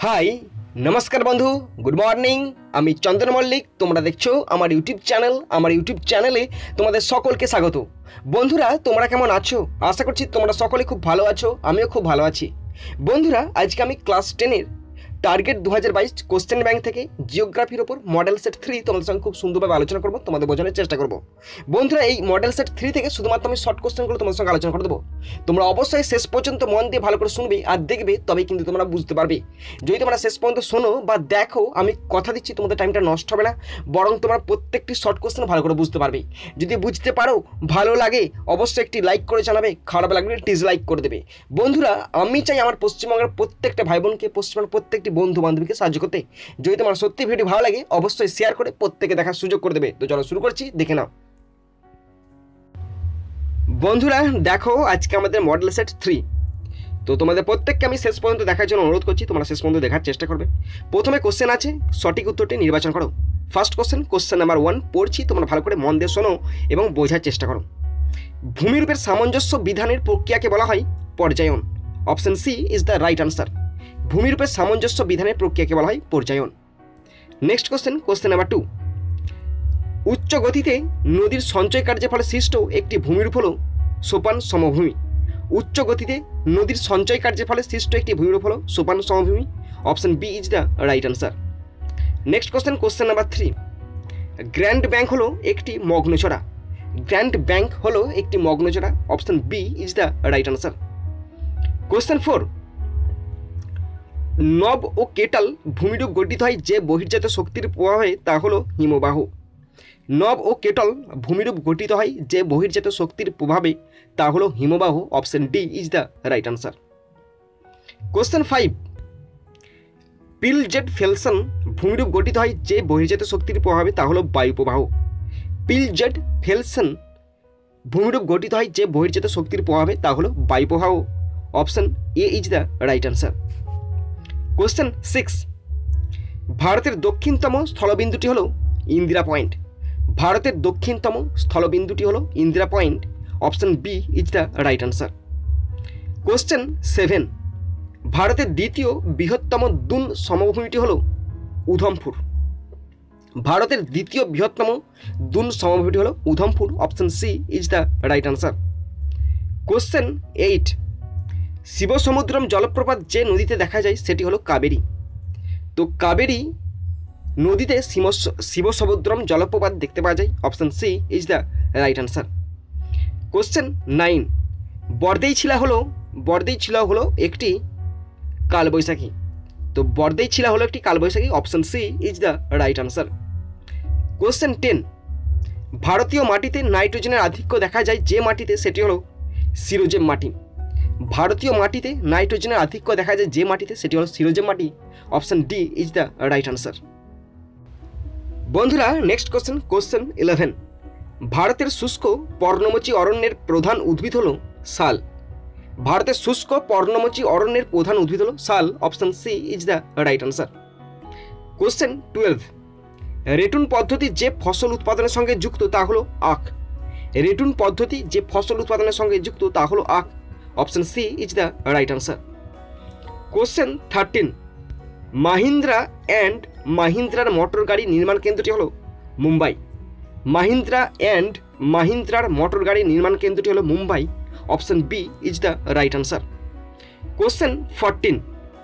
High নমস্কার বন্ধু, good morning. আমি চন্দন মল্লিক, তোমরা দেখছো আমার ইউটিউব চ্যানেল। আমার ইউটিউব চ্যানেলে তোমাদের সকলকে স্বাগত। বন্ধুরা, তোমরা কেমন আছো? আশা করছি তোমরা সকলে খুব ভালো আছো, আমিও খুব ভালো আছি। বন্ধুরা, আজকে আমি ক্লাস 10-এর টার্গেট 2022 কোশ্চেন ব্যাংক থেকে জিওগ্রাফির ওপর মডেল সেট 3 তোমাদের সঙ্গে খুব সুন্দরভাবে আলোচনা করবো, তোমাদের বোঝানোর চেষ্টা করবো। বন্ধুরা, এই মডেল সেট 3 থেকে শুধুমাত্র আমি শর্ট কোশ্চেনগুলো তোমাদের সঙ্গে আলোচনা করে দেবো। তোমরা অবশ্যই শেষ পর্যন্ত মন দিয়ে ভালো করে শুনবে আর দেখবে, তবেই কিন্তু তোমরা বুঝতে পারবে। যদি তোমরা শেষ পর্যন্ত শোনো বা দেখো, আমি কথা দিচ্ছি তোমাদের টাইমটা নষ্ট হবে না, বরং তোমরা প্রত্যেকটি শর্ট কোশ্চেন ভালো করে বুঝতে পারবে। যদি বুঝতে পারো, ভালো লাগে, অবশ্যই একটি লাইক করে জানাবে, খারাপ লাগলে ডিসলাইক করে দেবে। বন্ধুরা, আমি চাই আমার পশ্চিমবঙ্গের প্রত্যেকটা ভাই বোনকে, পশ্চিমবঙ্গের প্রত্যেকটি বন্ধু বান্ধবীকে সাহায্য করতে। যদি তোমার সত্যি ভিডিও ভালো লাগে, অবশ্যই শেয়ার করে প্রত্যেকে দেখার সুযোগ করে দেবে। তো চলো শুরু করছি, দেখে নাও। বন্ধুরা দেখো, আজকে আমাদের মডেল সেট 3। তো তোমাদের প্রত্যেককে আমি শেষ পর্যন্ত দেখার জন্য অনুরোধ করছি, তোমরা শেষ পর্যন্ত দেখার চেষ্টা করবে। প্রথমে কোশ্চেন আছে, সঠিক উত্তরটি নির্বাচন করো। ফার্স্ট কোশ্চেন নাম্বার 1 পড়ছি, তোমরা ভালো করে মন দিয়ে শোনো এবং বোঝার চেষ্টা করো। ভূমিরূপের সামঞ্জস্য বিধানের প্রক্রিয়াকে বলা হয় পর্যায়ন। Option C is the right answer. ভূমিরূপের সামঞ্জস্য বিধানের প্রক্রিয়াকে বলা হয় পর্যায়ন। নেক্সট কোশ্চেন নাম্বার 2, উচ্চ গতিতে নদীর সঞ্চয় কার্যের ফলে সৃষ্ট একটি ভূমিরূপ হল সোপান সমভূমি। উচ্চ গতিতে নদীর সঞ্চয় কার্যের ফলে সৃষ্ট একটি ভূমিরূপ হল সোপান সমভূমি। Option B is the right answer. Next question number 3, grand bank হলো একটি মগ্নচড়া। গ্র্যান্ড ব্যাংক হলো একটি মগ্নচড়া। Option B is the right answer. Question 4, নব ও কেটাল ভূমিরূপ গঠিত হয় যে বহির্জাত শক্তির প্রভাবে, তা হলো হিমবাহ। নব ও কেটল ভূমিরূপ গঠিত হয় যে বহির্জাত শক্তির প্রভাবে, তা হলো হিমবাহ। Option D is the right answer. Question 5, পিলজেট ফেলসন ভূমিরূপ গঠিত হয় যে বহির্জাত শক্তির প্রভাবে, তা হলো বায়ুপ্রবাহ। পিলজেট ফেলসন ভূমিরূপ গঠিত হয় যে বহির্জাত শক্তির প্রভাবে, তা হলো বায়ুপ্রবাহ। Option A is the right answer. Question 6, ভারতের দক্ষিণতম স্থলবিন্দুটি হলো ইন্দিরা পয়েন্ট। ভারতের দক্ষিণতম স্থলবিন্দুটি হলো Indira Point. Option B is the right answer. Question 7, ভারতের দ্বিতীয় বৃহত্তম দুন সমভূমিটি হলো উধমপুর। ভারতের দ্বিতীয় বৃহত্তম দুন সমভূমিটি হলো Udhampur. Option C is the right answer. Question 8, Shivasamudram জলপ্রপাত যে নদীতে দেখা যায় সেটি হলো কাবেরী। তো কাবেরী নদীতে শিবসমুদ্রম জলপ্রপাত দেখতে পাওয়া যায়। Option C is the right answer. Question 9, Bardoichila হলো একটি কালবৈশাখী। তো বরদেইছিলা হলো একটি কালবৈশাখী। Option C is the right answer. Question 10, ভারতীয় মাটিতে নাইট্রোজেনের আধিক্য দেখা যায় যে মাটিতে, সেটি হলো সিরোজেম মাটি। ভারতীয় মাটিতে নাইট্রোজেনের আধিক্য দেখা যায় যে মাটিতে, সেটি হলো সিরোজেম মাটি। Option D is the right answer. বন্ধুরা, নেক্সট কোশ্চেন 11, ভারতের শুষ্ক পর্ণমোচী অরণ্যের প্রধান উদ্ভিদ হলো শাল। ভারতের শুষ্ক পর্ণমোচী অরণ্যের প্রধান উদ্ভিদ হলো শাল। Option C is the right answer. Question 12, ratoon পদ্ধতি যে ফসল উৎপাদনের সঙ্গে যুক্ত, তা হলো আখ। রেটুন পদ্ধতি যে ফসল উৎপাদনের সঙ্গে যুক্ত, তা হলো আখ। Option C is the right answer. Question 13, Mahindra and মাহিন্দ্রার মোটর গাড়ি নির্মাণ কেন্দ্রটি হলো মুম্বাই। মাহিন্দ্রা অ্যান্ড মাহিন্দ্রার মোটর গাড়ি নির্মাণ কেন্দ্রটি হলো Mumbai. Option B is the right answer. Question 14,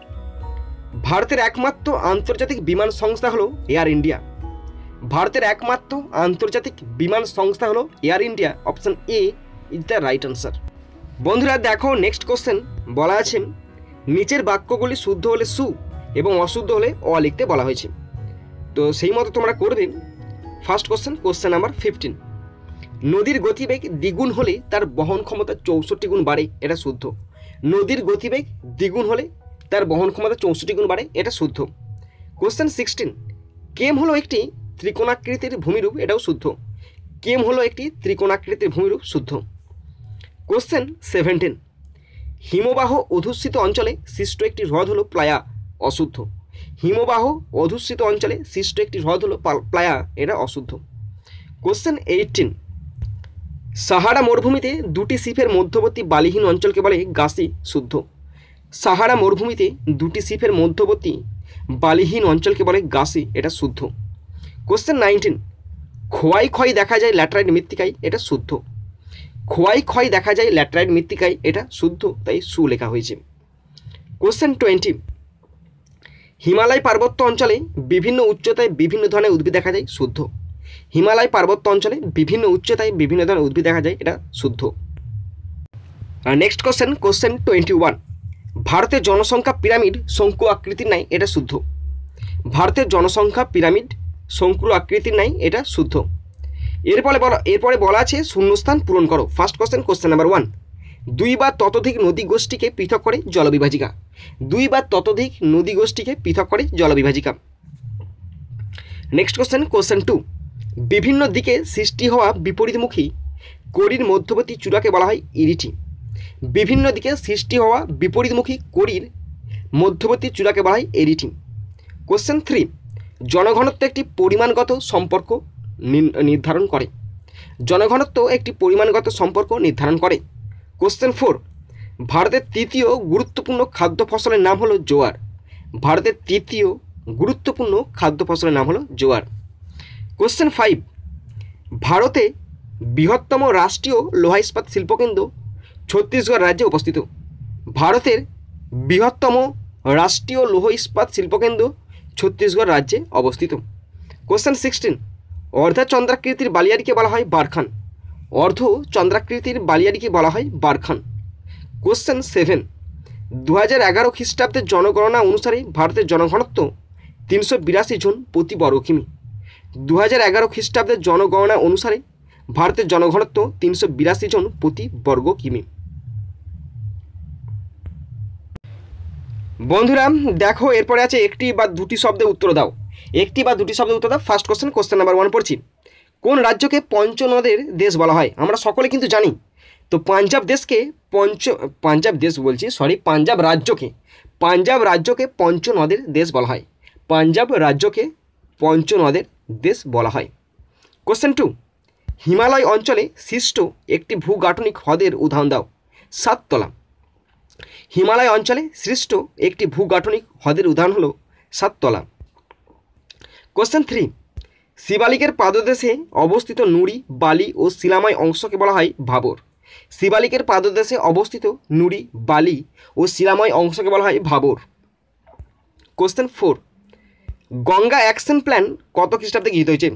ভারতের একমাত্র আন্তর্জাতিক বিমান সংস্থা হলো এয়ার ইন্ডিয়া। ভারতের একমাত্র আন্তর্জাতিক বিমান সংস্থা হলো Air India. Option A is the right answer. বন্ধুরা দেখো, নেক্সট কোশ্চেন বলা আছে, নিচের বাক্যগুলি শুদ্ধ হলে সু এবং অশুদ্ধ হলে অ লিখতে বলা হয়েছে। তো সেই মতো তোমরা করবে। ফার্স্ট কোশ্চেন নাম্বার 15, নদীর গতিবেগ দ্বিগুণ হলে তার বহন ক্ষমতা 64 গুণ বাড়ে, এটা শুদ্ধ। নদীর গতিবেগ দ্বিগুণ হলে তার বহন ক্ষমতা 64 গুণ বাড়ে, এটা শুদ্ধ। কোশ্চেন 16, কেম হলো একটি ত্রিকোণাকৃতির ভূমিরূপ, এটাও শুদ্ধ। কেম হলো একটি ত্রিকোণাকৃতির ভূমিরূপ, শুদ্ধ। কোশ্চেন 17, হিমবাহ অধ্যুষিত অঞ্চলে সৃষ্ট একটি হ্রদ হলো প্লায়া, অশুদ্ধ। হিমবাহ অধ্যুষিত অঞ্চলে সৃষ্ট একটি হ্রদ হলো প্লায়া, এটা অশুদ্ধ। কোশ্চেন 18, সাহারা মরুভূমিতে দুটি সিফের মধ্যবর্তী বালিহীন অঞ্চলকে বলে গাসি, শুদ্ধ। সাহারা মরুভূমিতে দুটি শিফের মধ্যবর্তী বালিহীন অঞ্চলকে বলে গাসি, এটা শুদ্ধ। কোশ্চেন 19, খোয়াই ক্ষয় দেখা যায় ল্যাটেরাইট মৃত্তিকায়, এটা শুদ্ধ। খোয়াই ক্ষয় দেখা যায় ল্যাটেরাইট মৃত্তিকায়, এটা শুদ্ধ, তাই সু লেখা হয়েছে। কোশ্চেন 20, হিমালয় পার্বত্য অঞ্চলে বিভিন্ন উচ্চতায় বিভিন্ন ধরনের উদ্ভিদ দেখা যায়, শুদ্ধ। হিমালয় পার্বত্য অঞ্চলে বিভিন্ন উচ্চতায় বিভিন্ন ধরনের উদ্ভিদ দেখা যায়, এটা শুদ্ধ। নেক্সট কোশ্চেন, কোশ্চেন 21, ভারতের জনসংখ্যা পিরামিড শঙ্কু আকৃতির নাই, এটা শুদ্ধ। ভারতের জনসংখ্যা পিরামিড শঙ্কু আকৃতির নাই, এটা শুদ্ধ। এরপরে বলা আছে শূন্যস্থান পূরণ করো। ফার্স্ট কোশ্চেন, কোশ্চেন নাম্বার 1, দুই বা ততোধিক নদী গোষ্ঠীকে পৃথক করে জলবিভাজিকা। দুই বা ততোধিক নদী গোষ্ঠীকে পৃথক করে জলবিভাজিকা। নেক্সট কোশ্চেন, কোশ্চেন 2, বিভিন্ন দিকে সৃষ্টি হওয়া বিপরীতমুখী কড়ির মধ্যবর্তী চূড়াকে বলা হয় ইরিটি। বিভিন্ন দিকে সৃষ্টি হওয়া বিপরীতমুখী কড়ির মধ্যবর্তী চূড়াকে বলা হয় এরিটি। কোশ্চেন 3, জনঘনত্ব একটি পরিমাণগত সম্পর্ক নির্ধারণ করে। জনঘনত্ব একটি পরিমাণগত সম্পর্ক নির্ধারণ করে। কোশ্চেন 4, ভারতের তৃতীয় গুরুত্বপূর্ণ খাদ্য ফসলের নাম হলো জোয়ার। ভারতের তৃতীয় গুরুত্বপূর্ণ খাদ্য ফসলের নাম হলো জোয়ার। কোশ্চেন 5, ভারতে বৃহত্তম রাষ্ট্রীয় লোহা ইস্পাত শিল্পকেন্দ্র ছত্তিশগড় রাজ্যে অবস্থিত। ভারতের বৃহত্তম রাষ্ট্রীয় লৌহ ইস্পাত শিল্পকেন্দ্র ছত্তিশগড় রাজ্যে অবস্থিত। কোশ্চেন 16, অর্ধচন্দ্রাকৃতির বালিয়াড়িকে বলা হয় বারখান। অর্ধচন্দ্রাকৃতির বালিয়াড়িকে বলা হয় বারখান। কোশ্চেন 7, 2011 খ্রিস্টাব্দের জনগণনা অনুসারে ভারতের জনঘনত্ব 382 জন প্রতি বর্গ কিমি। 2011 খ্রিস্টাব্দের জনগণনা অনুসারে ভারতের জনঘনত্ব 382 জন প্রতি বর্গ কিমি। বন্ধুরা দেখো, এরপরে আছে একটি বা দুটি শব্দে উত্তর দাও। একটি বা দুটি শব্দে উত্তর দাও। ফার্স্ট কোশ্চেন, কোশ্চেন নাম্বার 1 পড়ছি। কোন রাজ্যকে পঞ্চনদের দেশ বলা হয়? আমরা সকলে কিন্তু জানি। তো পাঞ্জাব রাজ্যকে পঞ্চনদের দেশ বলা হয়। পাঞ্জাব রাজ্যকে পঞ্চনদের দেশ বলা হয়। কোশ্চেন 2, হিমালয় অঞ্চলে সৃষ্ট একটি ভূগাঠনিক হ্রদের উদাহরণ দাও। সাততলা। হিমালয় অঞ্চলে সৃষ্ট একটি ভূগাঠনিক হ্রদের উদাহরণ হলো সাততলা। কোশ্চেন 3, শিবালিকের পাদদেশে অবস্থিত নুড়ি, বালি ও শিলাময় অংশকে বলা হয় ভাবর। শিবালিকের পাদদেশে অবস্থিত নুড়ি, বালি ও শিলাময় অংশকে বলা হয় Bhabar. Question 4, Ganga action plan কত খ্রিস্টাব্দে গৃহীত হয়েছে?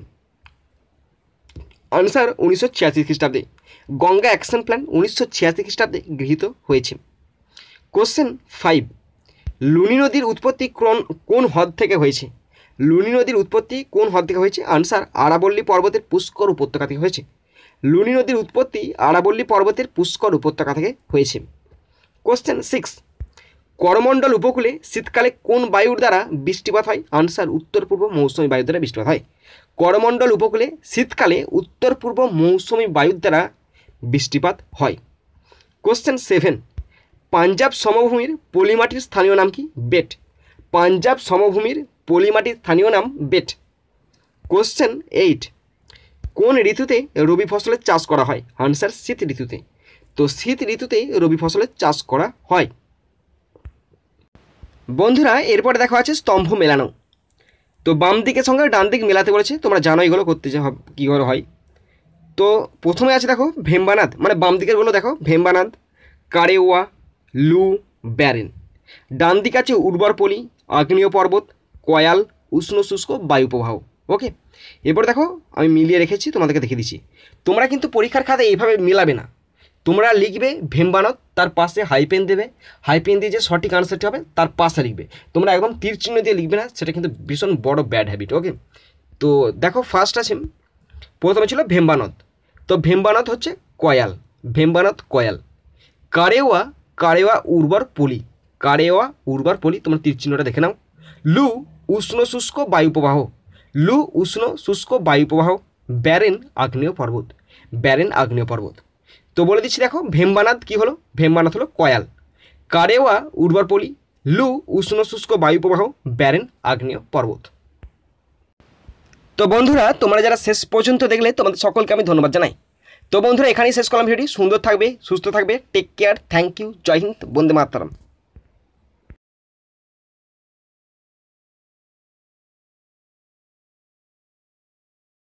আনসার 1986 খ্রিস্টাব্দে। গঙ্গা অ্যাকশন প্ল্যান 1986 খ্রিস্টাব্দে গৃহীত হয়েছে। কোশ্চেন 5, লুনি নদীর উৎপত্তি কোন হ্রদ থেকে হয়েছে? লুনি নদীর উৎপত্তি কোন হ্রদ থেকে হয়েছে? আনসার আরাবল্লী পর্বতের পুষ্কর উপত্যকা থেকে হয়েছে। লুনি নদীর উৎপত্তি আরাবল্লী পর্বতের পুষ্কর উপত্যকা থেকে হয়েছে। কোশ্চেন 6, করমণ্ডল উপকূলে শীতকালে কোন বায়ুর দ্বারা বৃষ্টিপাত হয়? আনসার উত্তর পূর্ব মৌসুমী বায়ুর দ্বারা বৃষ্টিপাত হয়। করমণ্ডল উপকূলে শীতকালে উত্তর পূর্ব মৌসুমী বায়ুর দ্বারা বৃষ্টিপাত হয়। কোশ্চেন 7, পাঞ্জাব সমভূমির পলিমাটির স্থানীয় নাম কি? বেট। পাঞ্জাব সমভূমির পলিমাটির স্থানীয় নাম বেট। কোশ্চেন 8, কোন ঋতুতে রবি ফসলের চাষ করা হয়? আনসার শীত ঋতুতে। তো শীত ঋতুতে রবি ফসলের চাষ করা হয়। বন্ধুরা এরপরে দেখা আছে স্তম্ভ মেলানো। তো বাম দিকের সঙ্গে ডান দিক মেলাতে বলেছে, তোমরা জানো এগুলো করতে কী করে হয়। তো প্রথমে আছে দেখো ভেম্বানাদ, মানে বাম দিকেরগুলো দেখো ভেম্বানাদ, কারেওয়া, লু, ব্যারেন। ডান দিকে আছে উর্বর পলি, আগ্নেয় পর্বত, কয়াল, উষ্ণ শুষ্ক বায়ু প্রবাহ। ওকে, এরপর দেখো আমি মিলিয়ে রেখেছি, তোমাদেরকে দেখে দিচ্ছি। তোমরা কিন্তু পরীক্ষার খাতায় এইভাবে মেলাবে না, তোমরা লিখবে ভেম্বানাদ, তার পাশে হাইপেন দেবে, হাইপেন দিয়ে যে সঠিক আনসারটি হবে তার পাশে লিখবে। তোমরা একদম তীর চিহ্ন দিয়ে লিখবে না, সেটা কিন্তু ভীষণ বড় ব্যাড হ্যাবিট। ওকে, তো দেখো ফার্স্ট আছে, প্রথমে ছিল ভেম্বানাদ। তো ভেম্বানাদ হচ্ছে কয়াল, ভেম্বানাদ কয়াল। কারেওয়া উর্বর পলি, কারেওয়া উর্বর পলি, তোমরা তীর চিহ্নটা দেখে নাও। লু উষ্ণ শুষ্ক বায়ু প্রবাহ, লু উষ্ণ শুষ্ক বায়ু প্রবাহ। ব্যারেন আগ্নেয় পর্বত, ব্যারেন আগ্নেয় পর্বত। তো বলে দিচ্ছি দেখো ভেম্বানাদ কী হলো? ভেম্বানাদ হলো কয়াল, কারেওয়া উর্বর পলি, লু উষ্ণ শুষ্ক বায়ু প্রবাহ, ব্যারেন আগ্নেয় পর্বত। তো বন্ধুরা তোমরা যারা শেষ পর্যন্ত দেখলে তোমাদের সকলকে আমি ধন্যবাদ জানাই। তো বন্ধুরা এখানেই শেষ করলাম ভিডিওটি। সুন্দর থাকবে, সুস্থ থাকবে, take care, thank you, Jai Hind, Vande Mataram.